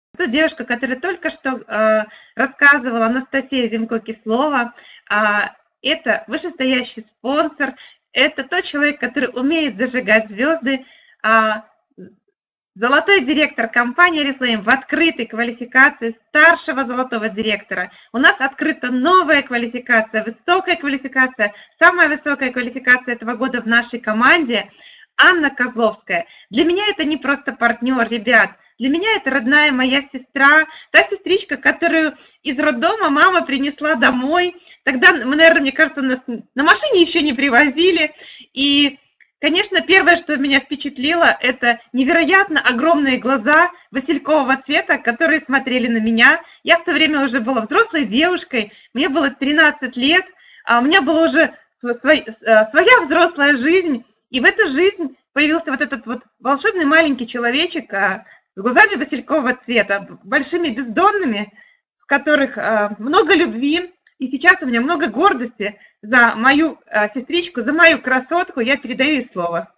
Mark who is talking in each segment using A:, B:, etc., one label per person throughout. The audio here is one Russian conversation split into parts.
A: Ту девушка, которая только что рассказывала, Анастасия Зимко-Кислова, это вышестоящий спонсор, это тот человек, который умеет зажигать звезды, золотой директор компании Oriflame в открытой квалификации старшего золотого директора. У нас открыта новая квалификация, высокая квалификация, самая высокая квалификация этого года в нашей команде – Анна Козловская. Для меня это не просто партнер, ребят. Для меня это родная моя сестра, та сестричка, которую из роддома мама принесла домой. Тогда мы, наверное, мне кажется, нас на машине еще не привозили. И, конечно, первое, что меня впечатлило, это невероятно огромные глаза василькового цвета, которые смотрели на меня. Я в то время уже была взрослой девушкой, мне было 13 лет, а у меня была уже своя взрослая жизнь. И в эту жизнь появился вот этот вот волшебный маленький человечек с глазами василькового цвета, большими бездонными, в которых много любви. И сейчас у меня много гордости за мою сестричку, за мою красотку. Я передаю ей слово.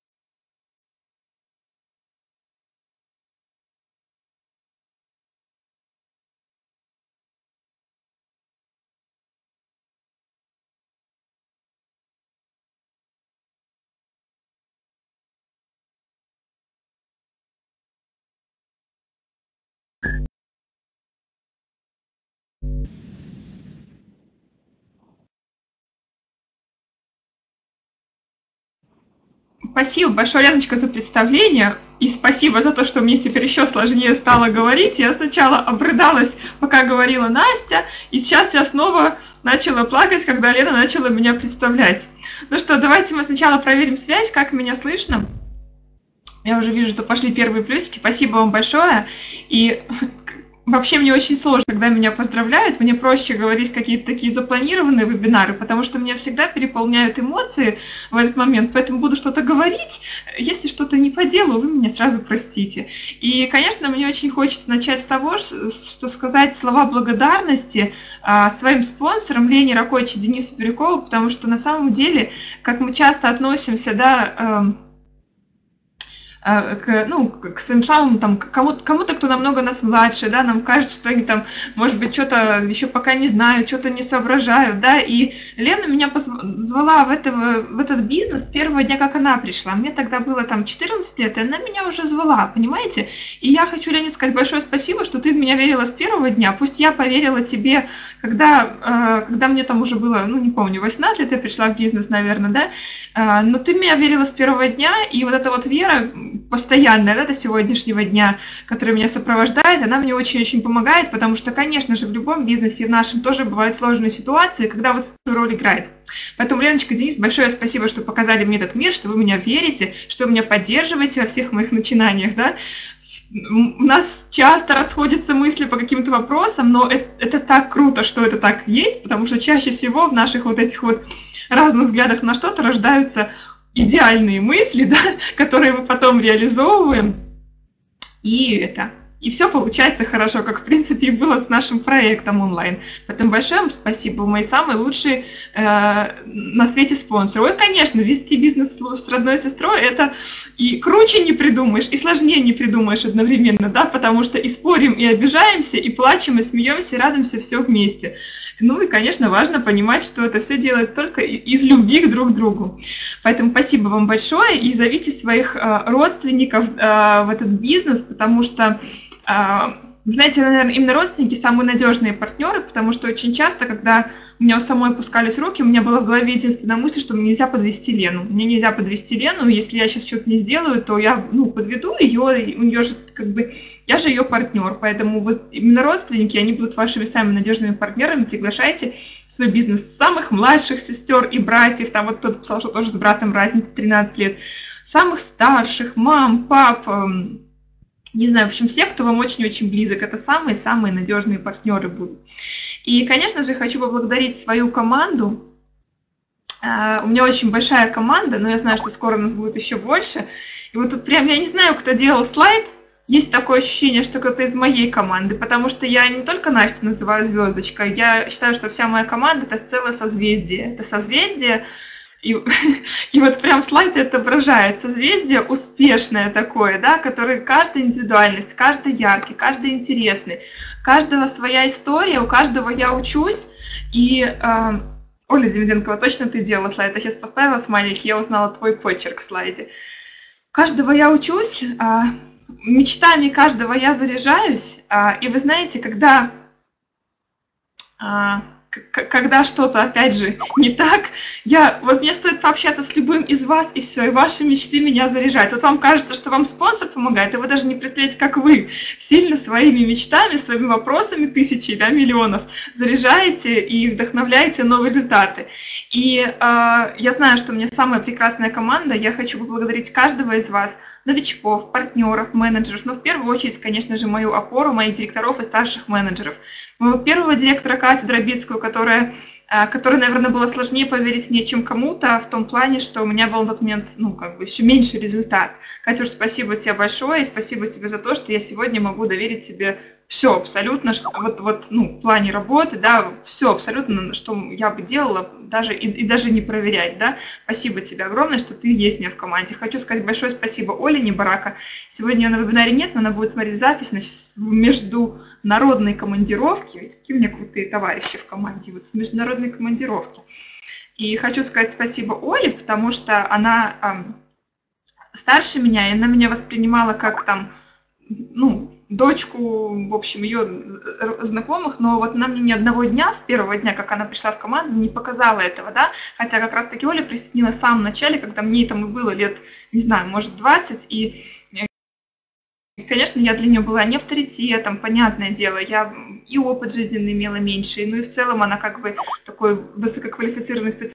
B: Спасибо большое, Леночка, за представление. И спасибо за то, что мне теперь еще сложнее стало говорить. Я сначала обрыдалась, пока говорила Настя, и сейчас я снова начала плакать, когда Лена начала меня представлять. Ну что, давайте мы сначала проверим связь, как меня слышно. Я уже вижу, что пошли первые плюсики. Спасибо вам большое. И вообще мне очень сложно, когда меня поздравляют, мне проще говорить какие-то такие запланированные вебинары, потому что меня всегда переполняют эмоции в этот момент, поэтому буду что-то говорить, если что-то не по делу, вы меня сразу простите. И, конечно, мне очень хочется начать с того, что сказать слова благодарности своим спонсорам Лене Ракочи и Денису Бирюкову, потому что на самом деле, как мы часто относимся, да, к своим самым, там, кому-то, кто намного нас младше, да, нам кажется, что они там, может быть, что-то еще пока не знают, что-то не соображают, да, и Лена меня позвала в этот бизнес с первого дня, как она пришла. Мне тогда было там 14 лет, и она меня уже звала, понимаете? И я хочу, Лене, сказать большое спасибо, что ты в меня верила с первого дня, пусть я поверила тебе, когда мне там уже было, ну, не помню, 18 лет я пришла в бизнес, наверное, да, но ты в меня верила с первого дня, и вот эта вот вера постоянная, да, до сегодняшнего дня, которая меня сопровождает, она мне очень-очень помогает, потому что, конечно же, в любом бизнесе, в нашем тоже бывают сложные ситуации, когда вот свою роль играет. Поэтому, Леночка, Денис, большое спасибо, что показали мне этот мир, что вы меня верите, что вы меня поддерживаете во всех моих начинаниях, да. У нас часто расходятся мысли по каким-то вопросам, но это так круто, что это так есть, потому что чаще всего в наших вот этих вот разных взглядах на что-то рождаются идеальные мысли, да, которые мы потом реализовываем, и все получается хорошо, как в принципе и было с нашим проектом онлайн. Поэтому большое вам спасибо, вы мои самые лучшие на свете спонсоры. Ой, конечно, вести бизнес с родной сестрой, это и круче не придумаешь, и сложнее не придумаешь одновременно, да, потому что и спорим, и обижаемся, и плачем, и смеемся, и радуемся все вместе. Ну и, конечно, важно понимать, что это все делают только из любви друг к другу. Поэтому спасибо вам большое и зовите своих родственников в этот бизнес, потому что, знаете, наверное, именно родственники самые надежные партнеры, потому что очень часто, когда у меня у самой опускались руки, у меня была в голове единственная мысль, что мне нельзя подвести Лену. Мне нельзя подвести Лену, если я сейчас что-то не сделаю, то я, подведу ее, и у нее же я же ее партнер, поэтому вот именно родственники, они будут вашими самыми надежными партнерами, приглашайте в свой бизнес самых младших сестер и братьев, там вот кто-то писал, что тоже с братом разница 13 лет, самых старших, мам, пап, не знаю, в общем, все, кто вам очень-очень близок, это самые-самые надежные партнеры будут. И, конечно же, хочу поблагодарить свою команду. У меня очень большая команда, но я знаю, что скоро у нас будет еще больше. И вот тут прям, я не знаю, кто делал слайд, есть такое ощущение, что кто-то из моей команды, потому что я не только Настю называю звездочкой, я считаю, что вся моя команда – это целое созвездие. Это созвездие И, и вот прям слайд отображает созвездие успешное такое, да, которое каждая индивидуальность, каждый яркий, каждый интересный, у каждого своя история, у каждого я учусь. И Оля Демиденкова, точно ты делала слайд, я сейчас поставила смайлик, я узнала твой почерк в слайде. У каждого я учусь, мечтами каждого я заряжаюсь, и вы знаете, когда что-то, опять же, не так, вот мне стоит пообщаться с любым из вас, и все, и ваши мечты меня заряжают. Вот вам кажется, что вам спонсор помогает, и вы даже не представляете, как вы сильно своими мечтами, своими вопросами тысячи, да, миллионов заряжаете и вдохновляете новые результаты. И я знаю, что у меня самая прекрасная команда, я хочу поблагодарить каждого из вас, новичков, партнеров, менеджеров, но в первую очередь, конечно же, мою опору, моих директоров и старших менеджеров. Моего первого директора Катю Дробицкую, которой, наверное, было сложнее поверить мне, чем кому-то, в том плане, что у меня был на тот момент, еще меньше результат. Катюш, спасибо тебе большое, и спасибо тебе за то, что я сегодня могу доверить тебе все абсолютно, в плане работы, да, все абсолютно, что я бы делала, даже не проверять, да. Спасибо тебе огромное, что ты есть у меня в команде. Хочу сказать большое спасибо Оле Небарака. Сегодня ее на вебинаре нет, но она будет смотреть запись, значит, в международной командировке. Ведь какие у меня крутые товарищи в команде, вот в международной командировке. И хочу сказать спасибо Оле, потому что она старше меня, и она меня воспринимала как дочку, в общем, ее знакомых, но вот она мне ни одного дня, с первого дня, как она пришла в команду, не показала этого, да, хотя как раз-таки Оля присоединилась в самом начале, когда мне там и было лет, не знаю, может, 20, и, конечно, я для нее была не авторитетом, понятное дело, я и опыт жизненный имела меньше, ну и в целом она как бы такой высококвалифицированный специалист.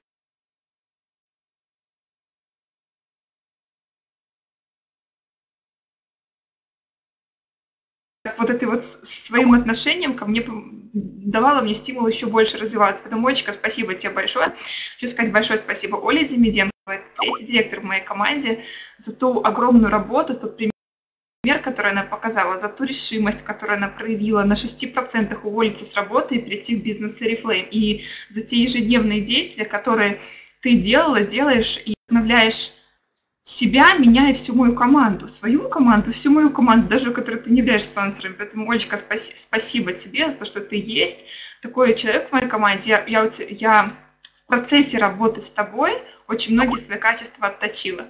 B: Вот это вот своим отношением ко мне давало мне стимул еще больше развиваться. Поэтому, Олечка, спасибо тебе большое. Хочу сказать большое спасибо Оле Демиденковой, это третий директор в моей команде, за ту огромную работу, за тот пример, который она показала, за ту решимость, которую она проявила на 6% уволиться с работы и прийти в бизнес Oriflame, и за те ежедневные действия, которые ты делаешь и вдохновляешь себя, меня и всю мою команду, свою команду, всю мою команду, даже которую ты не являешься спонсором. Поэтому, Олечка, спасибо тебе за то, что ты есть такой человек в моей команде. Я в процессе работы с тобой очень многие свои качества отточила.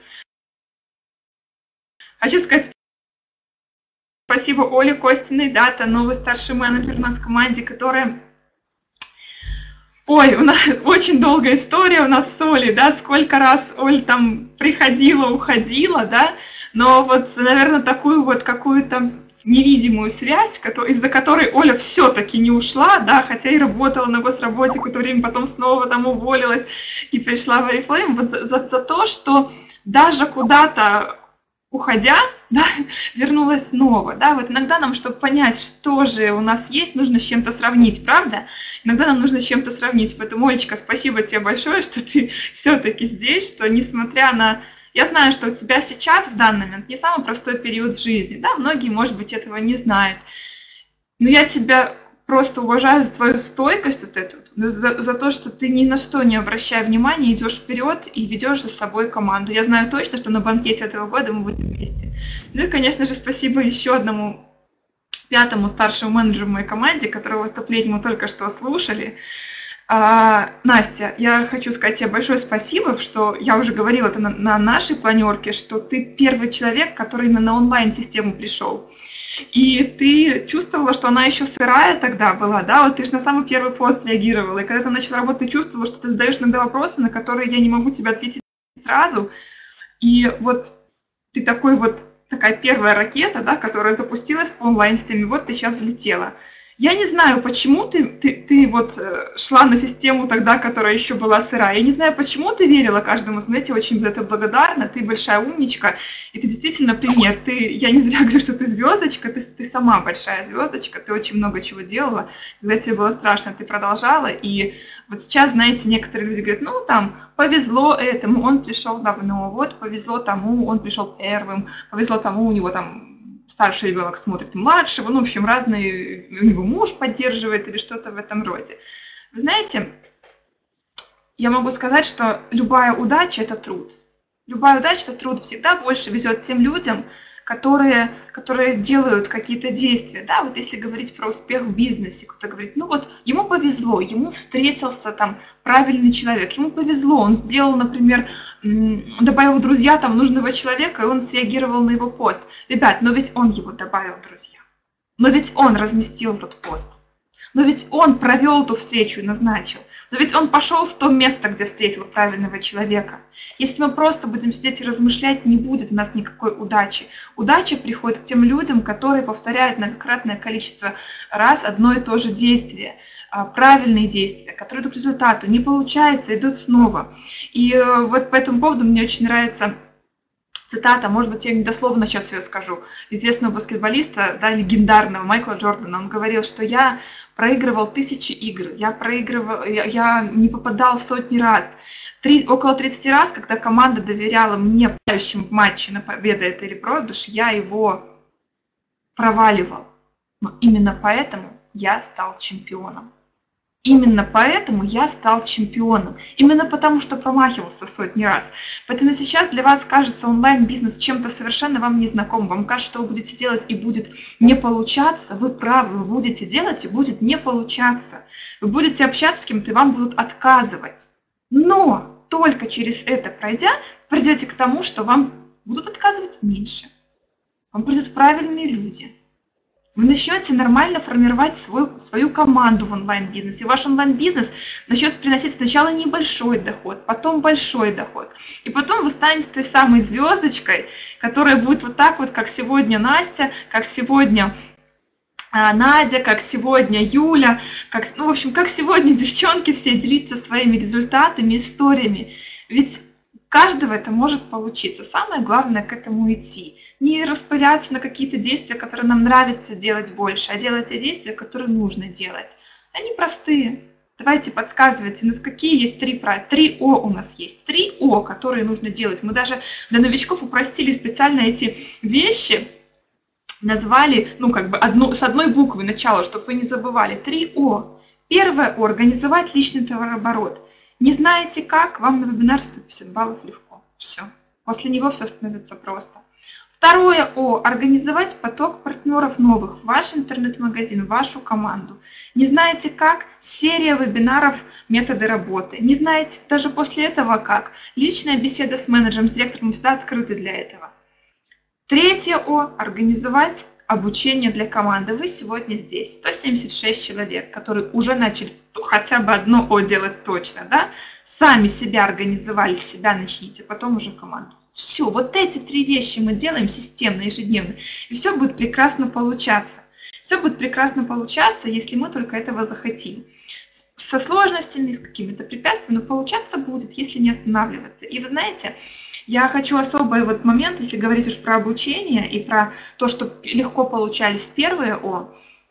B: Хочу сказать спасибо Оле Костиной, да, это новый старший менеджер у нас в команде, которая... Ой, у нас очень долгая история у нас с Олей, да, сколько раз Оля там приходила, уходила, да, но вот, наверное, такую вот какую-то невидимую связь, из-за которой Оля все-таки не ушла, да, хотя и работала на госработе какое-то время, потом снова там уволилась и пришла в Oriflame, вот за то, что даже куда-то уходя, да, вернулась снова, да, вот иногда нам, чтобы понять, что же у нас есть, нужно с чем-то сравнить, правда? Иногда нам нужно с чем-то сравнить, поэтому, Олечка, спасибо тебе большое, что ты все-таки здесь, что несмотря на... Я знаю, что у тебя сейчас, в данный момент, не самый простой период в жизни, да, многие, может быть, этого не знают, но я тебя просто уважаю за твою стойкость вот эту, за то, что ты ни на что не обращая внимания, идешь вперед и ведешь за собой команду. Я знаю точно, что на банкете этого года мы будем вместе. Ну и, конечно же, спасибо еще одному пятому старшему менеджеру в моей команде, которого выступление мы только что слушали. Настя, я хочу сказать тебе большое спасибо, что я уже говорила это на нашей планерке, что ты первый человек, который именно на онлайн-систему пришел. И ты чувствовала, что она еще сырая тогда была, да, вот ты же на самый первый пост реагировала, и когда ты начала работать, ты чувствовала, что ты задаешь иногда вопросы, на которые я не могу тебе ответить сразу, и вот ты такая первая ракета, да, которая запустилась по онлайн-системе, вот ты сейчас взлетела. Я не знаю, почему ты вот шла на систему тогда, которая еще была сырая. Я не знаю, почему ты верила каждому, знаете, очень за это благодарна. Ты большая умничка, и ты действительно пример. Я не зря говорю, что ты звездочка, ты сама большая звездочка, ты очень много чего делала. Когда тебе было страшно, ты продолжала. И вот сейчас, знаете, некоторые люди говорят, ну там, повезло этому, он пришел давно, вот повезло тому, он пришел первым, повезло тому, у него там... старший ребенок смотрит младшего, ну, в общем, разные, у него муж поддерживает или что-то в этом роде. Вы знаете, я могу сказать, что любая удача – это труд. Любая удача – это труд. Всегда больше везет тем людям, которые делают какие-то действия. Да, вот если говорить про успех в бизнесе, кто-то говорит, ну вот ему повезло, ему встретился там правильный человек, ему повезло, он сделал, например, добавил в друзья там нужного человека, и он среагировал на его пост. Ребят, но ведь он его добавил в друзья. Но ведь он разместил этот пост. Но ведь он провел эту встречу и назначил. Но ведь он пошел в то место, где встретил правильного человека. Если мы просто будем сидеть и размышлять, не будет у нас никакой удачи. Удача приходит к тем людям, которые повторяют многократное количество раз одно и то же действие. Правильные действия, которые идут к результату. Не получается, идут снова. И вот по этому поводу мне очень нравится цитата, может быть, я недословно сейчас ее скажу, известного баскетболиста, да, легендарного Майкла Джордана. Он говорил, что я проигрывал тысячи игр, я не попадал сотни раз. Около 30 раз, когда команда доверяла мне в матче на победу это или проигрыш, я его проваливал. Но именно поэтому я стал чемпионом. Именно поэтому я стал чемпионом. Именно потому, что промахивался сотни раз. Поэтому сейчас для вас кажется онлайн-бизнес чем-то совершенно вам незнакомым. Вам кажется, что вы будете делать и будет не получаться. Вы правы, вы будете делать и будет не получаться. Вы будете общаться с кем-то и вам будут отказывать. Но только через это пройдя, придете к тому, что вам будут отказывать меньше. Вам придут правильные люди. Вы начнете нормально формировать свою команду в онлайн-бизнесе. Ваш онлайн-бизнес начнет приносить сначала небольшой доход, потом большой доход. И потом вы станете той самой звездочкой, которая будет вот так вот, как сегодня Настя, как сегодня Надя, как сегодня Юля, как сегодня девчонки все делиться своими результатами, историями. Ведь у каждого это может получиться. Самое главное к этому идти. Не распыляться на какие-то действия, которые нам нравится делать больше, а делать те действия, которые нужно делать. Они простые. Давайте подсказывайте, у нас какие есть 3 О у нас есть. 3 О, которые нужно делать. Мы даже для новичков упростили специально эти вещи, назвали, с одной буквы начала, чтобы вы не забывали. 3 О. Первое О – организовать личный товарооборот. Не знаете как, вам на вебинар 150 баллов легко. Все. После него все становится просто. Второе О – организовать поток партнеров новых в ваш интернет-магазин, в вашу команду. Не знаете как? Серия вебинаров «Методы работы». Не знаете даже после этого как? Личная беседа с менеджером, с директором всегда открыты для этого. Третье О – организовать обучение для команды. Вы сегодня здесь, 176 человек, которые уже начали хотя бы одно О делать точно, да? Сами себя организовали, себя начните, потом уже команду. Все, вот эти 3 вещи мы делаем системно, ежедневно, и все будет прекрасно получаться. Все будет прекрасно получаться, если мы только этого захотим. Со сложностями, с какими-то препятствиями, но получаться будет, если не останавливаться. И вы знаете, я хочу особый вот момент, если говорить уж про обучение и про то, что легко получались первые О,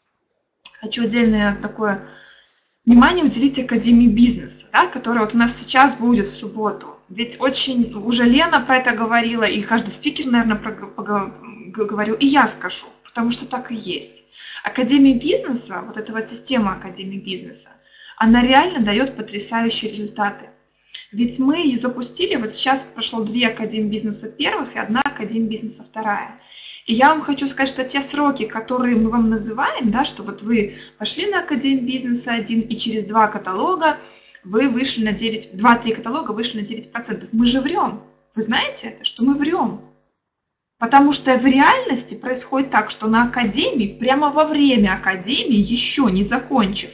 B: хочу отдельное такое внимание уделить Академии бизнеса, да, которая вот у нас сейчас будет в субботу. Ведь уже Лена про это говорила, и каждый спикер, наверное, говорил, и я скажу, потому что так и есть. Академия бизнеса, вот эта вот система Академии бизнеса, она реально дает потрясающие результаты. Ведь мы ее запустили, вот сейчас прошло 2 Академии бизнеса первых и 1 Академия бизнеса вторая. И я вам хочу сказать, что те сроки, которые мы вам называем, да, что вот вы пошли на Академию бизнеса 1 и через 2 каталога вы вышли на 2-3 каталога вышли на 9%. Мы же врем. Вы знаете это, что мы врем? Потому что в реальности происходит так, что на Академии, прямо во время Академии, еще не закончив,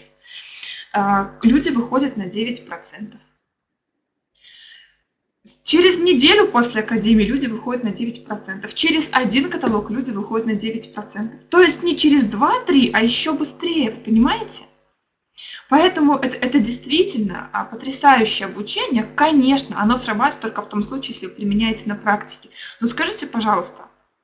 B: люди выходят на 9%. Через неделю после Академии люди выходят на 9%. Через 1 каталог люди выходят на 9%. То есть не через 2-3, а еще быстрее, вы понимаете? Поэтому это действительно потрясающее обучение. Конечно, оно срабатывает только в том случае, если вы применяете на практике. Но скажите, пожалуйста,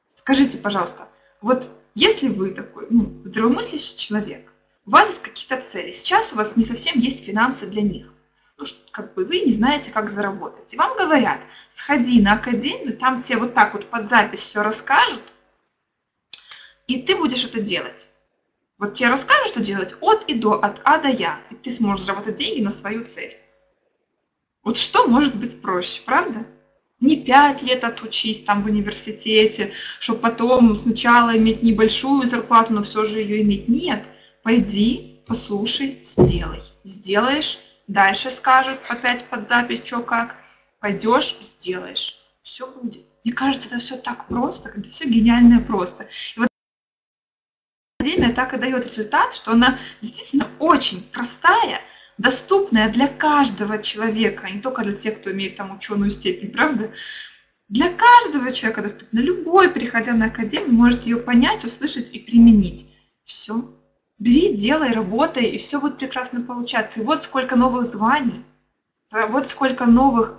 B: вот если вы такой здравомыслящий человек, у вас есть какие-то цели, сейчас у вас не совсем есть финансы для них. Вы не знаете, как заработать. И вам говорят, сходи на Академию, там тебе вот так вот под запись все расскажут, и ты будешь это делать. Вот тебе расскажут, что делать от и до, от А до Я, и ты сможешь заработать деньги на свою цель. Вот что может быть проще, правда? Не 5 лет отучись там в университете, чтобы потом сначала иметь небольшую зарплату, но все же ее иметь. Нет, пойди, послушай, сделай. Сделаешь, дальше скажут опять под запись, что как. Пойдешь, сделаешь. Все будет. Мне кажется, это все так просто, это все гениально просто. И вот академия так и дает результат, что она действительно очень простая, доступная для каждого человека, а не только для тех, кто имеет там ученую степень, правда? Для каждого человека доступна. Любой, приходя на академию, может ее понять, услышать и применить. Все. Бери, делай, работай, и все будет прекрасно получаться. И вот сколько новых званий, вот сколько новых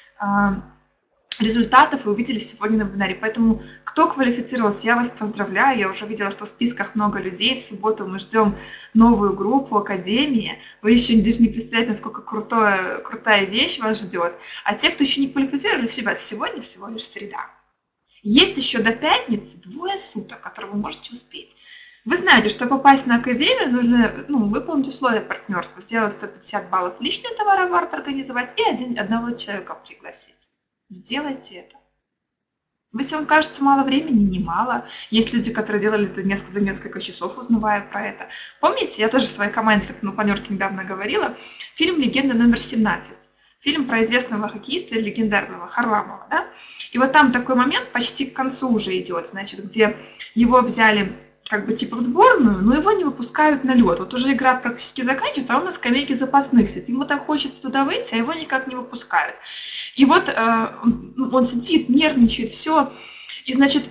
B: результатов вы увидели сегодня на вебинаре. Поэтому, кто квалифицировался, я вас поздравляю. Я уже видела, что в списках много людей. В субботу мы ждем новую группу Академии. Вы еще даже не представляете, насколько крутая вещь вас ждет. А те, кто еще не квалифицировались, ребят, сегодня всего лишь среда. Есть еще до пятницы 2 суток, которые вы можете успеть. Вы знаете, что попасть на Академию нужно выполнить условия партнерства, сделать 150 баллов личный товарооборот организовать и одного человека пригласить. Сделайте это. Если вам кажется мало времени, не мало. Есть люди, которые делали это за несколько часов, узнавая про это. Помните, я тоже в своей команде, как на планерке недавно говорила, фильм «Легенда номер 17». Фильм про известного хоккеиста, легендарного Харламова. Да? И вот там такой момент почти к концу уже идет, значит, где его взяли как бы типа в сборную, но его не выпускают на лед. Вот уже игра практически заканчивается, а он на скамейке запасных сидит. Ему так хочется туда выйти, а его никак не выпускают. И вот он сидит, нервничает, все. И, значит,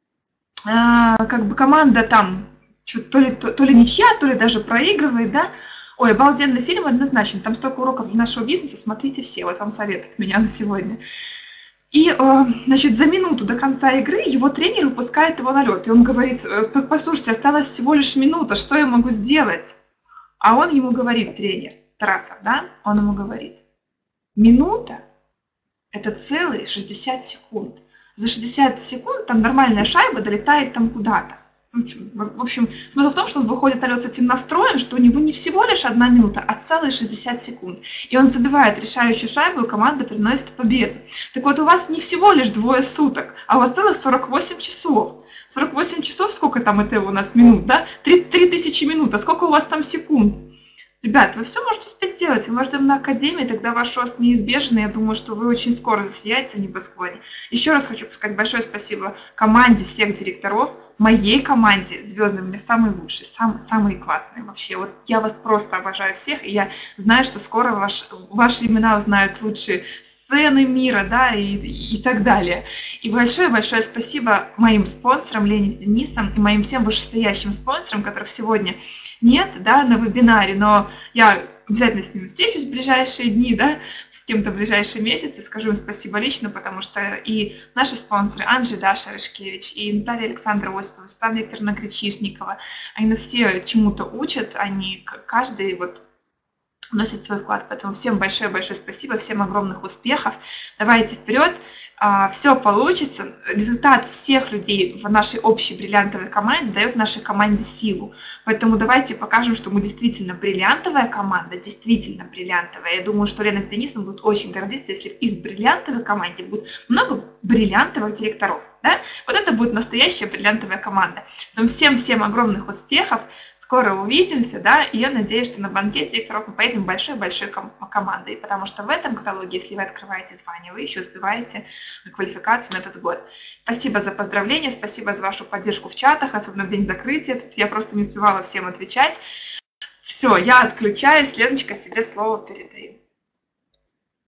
B: как бы команда там то ли ничья, то ли даже проигрывает, да. Ой, обалденный фильм однозначно. Там столько уроков для нашего бизнеса, смотрите все. Вот вам совет от меня на сегодня. И, значит, за минуту до конца игры его тренер выпускает его на лед. И он говорит: послушайте, осталась всего лишь минута, что я могу сделать? А он ему говорит, тренер, Тарасов, да, он ему говорит: минута – это целые 60 секунд. За 60 секунд там нормальная шайба долетает там куда-то. В общем, смысл в том, что он выходит на лед с этим настроем, что у него не всего лишь 1 минута, а целые 60 секунд. И он забивает решающую шайбу, и команда приносит победу. Так вот, у вас не всего лишь 2 суток, а у вас целых 48 часов. 48 часов, сколько там это у нас минут, да? 3000 минут, а сколько у вас там секунд? Ребят, вы все можете успеть делать. Мы ждем на Академии, тогда ваш рост неизбежен. Я думаю, что вы очень скоро засияете на небосклоне. Еще раз хочу сказать большое спасибо команде всех директоров, моей команде звездной, мне самые лучшие, самые классные вообще. Вот я вас просто обожаю всех, и я знаю, что скоро ваши имена узнают лучшие сцены мира, да, и так далее. И большое-большое спасибо моим спонсорам, Лене с Денисом, и моим всем вышестоящим спонсорам, которых сегодня нет, да, на вебинаре, но я обязательно с ними встречусь в ближайшие дни, да, с кем-то в ближайшие месяцы, скажу им спасибо лично, потому что и наши спонсоры, Анжи Даша Рышкевич, и Наталья Александра Осипова, Светлана Викторовна Гречишникова, они нас все чему-то учат, они каждый вот вносит свой вклад. Поэтому всем большое-большое спасибо, всем огромных успехов. Давайте вперед, все получится. Результат всех людей в нашей общей бриллиантовой команде дает нашей команде силу. Поэтому давайте покажем, что мы действительно бриллиантовая команда, действительно бриллиантовая. Я думаю, что Лена с Денисом будут очень гордиться, если в их бриллиантовой команде будет много бриллиантовых директоров. Да? Вот это будет настоящая бриллиантовая команда. Поэтому всем огромных успехов. Скоро увидимся, да, и я надеюсь, что на банкет директоров мы поедем большой-большой командой, потому что в этом каталоге, если вы открываете звание, вы еще успеваете на квалификацию на этот год. Спасибо за поздравления, спасибо за вашу поддержку в чатах, особенно в день закрытия, тут я просто не успевала всем отвечать. Все, я отключаюсь, Леночка, тебе слово передаю.